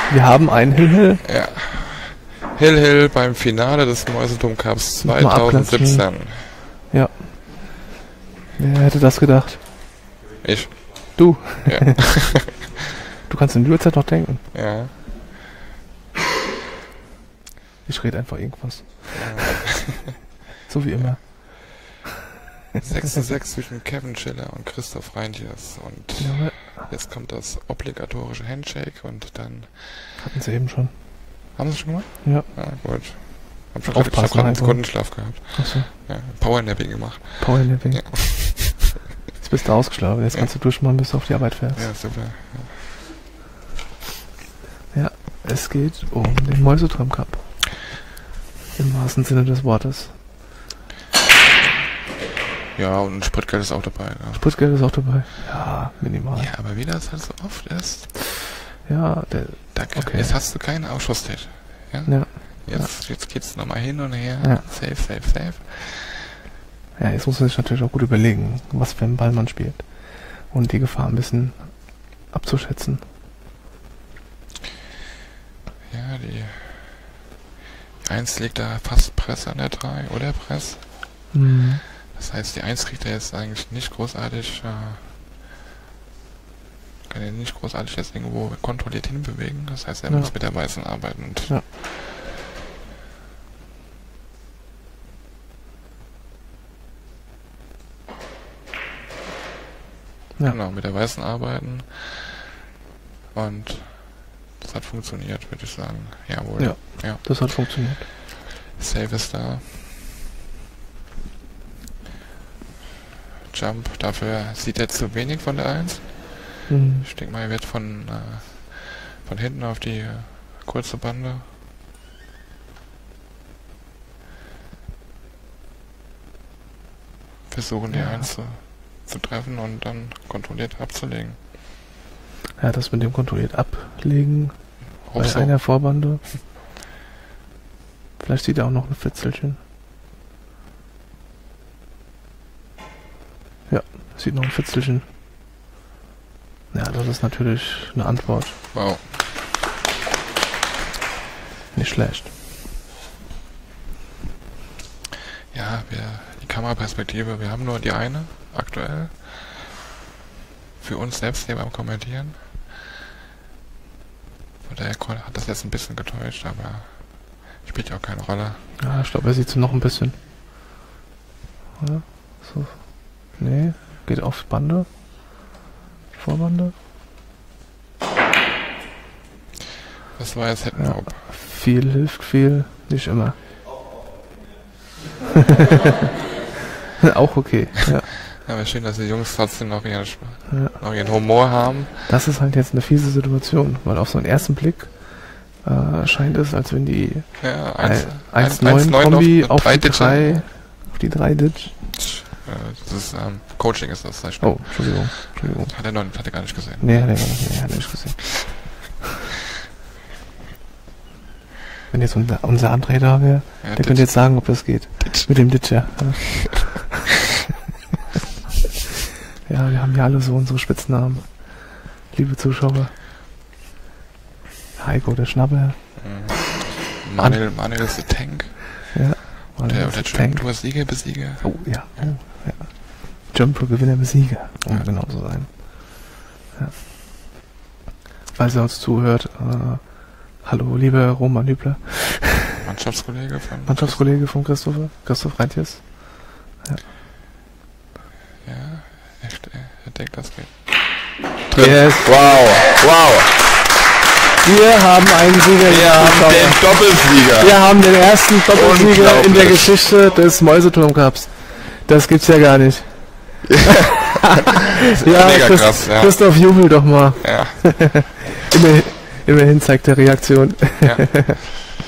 Wir haben einen Hill. Ja. Hill beim Finale des Mäuseturm Cups 2017. Ja. Wer hätte das gedacht? Ich. Du. Ja. Du kannst in Uhrzeit noch denken. Ja. Ich rede einfach irgendwas. Ja. So wie immer. 6:6 zwischen Kevin Schiller und Christoph Reintjes. Und Ja, jetzt kommt das obligatorische Handshake und dann... hatten sie eben schon. Haben sie schon gemacht? Ja. Ja, gut. Ich hab Aufpassen gerade einen einfach. Sekundenschlaf gehabt. Achso. Ja, Powernapping gemacht. Powernapping. Ja. Jetzt bist du ausgeschlafen. Jetzt kannst du durchmachen, bis du auf die Arbeit fährst. Ja, super. Ja, es geht um den Mäuseturm Cup. Im wahrsten Sinne des Wortes. Ja, und Spritgeld ist auch dabei. Ja. Spritgeld ist auch dabei. Ja, minimal. Ja, aber wie das halt so oft ist, Ja, okay. Jetzt hast du keinen Ausschusstisch. Ja? Ja. Jetzt geht's nochmal hin und her. Ja. Safe. Ja, jetzt muss man sich natürlich auch gut überlegen, was für einen Ball man spielt. Und die Gefahr ein bisschen abzuschätzen. Ja, die 1 legt da fast Press an der 3 oder Press. Mhm. Das heißt, die 1 kriegt er jetzt eigentlich nicht großartig, kann er nicht großartig jetzt irgendwo kontrolliert hinbewegen. Das heißt, er muss mit der Weißen arbeiten. Und Ja. Genau, mit der Weißen arbeiten. Und das hat funktioniert, würde ich sagen. Jawohl. Ja. Das hat funktioniert. Save ist da. Jump, dafür sieht er zu wenig von der 1. Mhm. Ich denke mal, er wird von hinten auf die kurze Bande. Versuchen die 1 zu treffen und dann kontrolliert abzulegen. Ja, das mit dem kontrolliert ablegen bei So. einer Vorbande. Vielleicht sieht er auch noch ein Fitzelchen. Ja, sieht noch ein Fitzelchen. Ja, das ist natürlich eine Antwort. Wow. Nicht schlecht. Ja, die Kameraperspektive, wir haben nur die eine aktuell. Für uns selbst hier beim Kommentieren. Von daher hat das jetzt ein bisschen getäuscht, aber spielt ja auch keine Rolle. Ja, ich glaube, er sieht so noch ein bisschen. Ja, so. Nee, geht auf Bande. Vorbande. Das war jetzt Head-Nope. Viel hilft viel, nicht immer. Auch okay, ja. Aber schön, dass die Jungs trotzdem noch ihren Humor haben. Das ist halt jetzt eine fiese Situation, weil auf so einen ersten Blick scheint es, als wenn die 1-9 Kombi auf die 3 Ditch. Das ist Coaching ist das. Oh, Entschuldigung. Hat er gar nicht gesehen. Nee, hat er nicht gesehen. Wenn jetzt unser André da wäre, der könnte jetzt sagen, ob das geht. Mit dem Ditcher. Ja, wir haben ja alle so unsere Spitznamen. Liebe Zuschauer. Heiko, der Schnabber. Manuel ist der Tank. Ja. Der Jumper Sieger Besieger. Oh, ja. Jumper Gewinner Besieger. Um genau zu sein. Ja. Falls er uns zuhört, hallo, lieber Roman Hübler. Mannschaftskollege von Christoph Reintjes. Ja. Ja, er denkt, das geht. Yes. Wow. Wir haben einen Sieger. Wir haben den Doppelsieger. Wir haben den ersten Doppelsieger in der Geschichte des Mäuseturm Cups. Das gibt's ja gar nicht. Ja, mega krass, ja. Christoph, jubel doch mal. Ja. Immerhin zeigt der Reaktion. Ja.